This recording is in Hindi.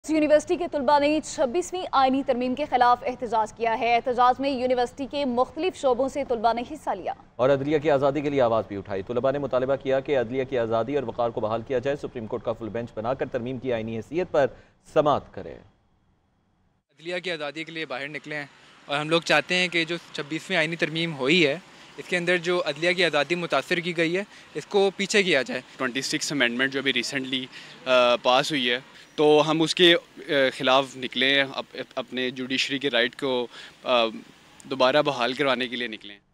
यूनिवर्सिटी के तलबा ने 26वीं आईनी तरमीम के खिलाफ एहतजाज किया है। एहतजाज में यूनिवर्सिटी के मुख्तलिफ शोबों से तलबा ने हिस्सा लिया और अदलिया की आज़ादी के लिए आवाज़ भी उठाई। तलबा ने मुतालबा किया कि अदलिया की आज़ादी और वक़ार को बहाल किया जाए। सुप्रीम कोर्ट का फुल बेंच बनाकर तरमीम की आईनी हैसियत पर समाअत करे। अदलिया की आज़ादी के लिए बाहर निकले हैं और हम लोग चाहते हैं कि जो 26वीं आईनी तरमीम हुई है इसके अंदर जो अदलिया की आज़ादी मुतासर की गई है इसको पीछे किया जाए। 26 अमेंडमेंट जो अभी रिसेंटली पास हुई है तो हम उसके ख़िलाफ़ निकले हैं, अपने जुडिशरी के राइट को दोबारा बहाल करवाने के लिए निकले हैं।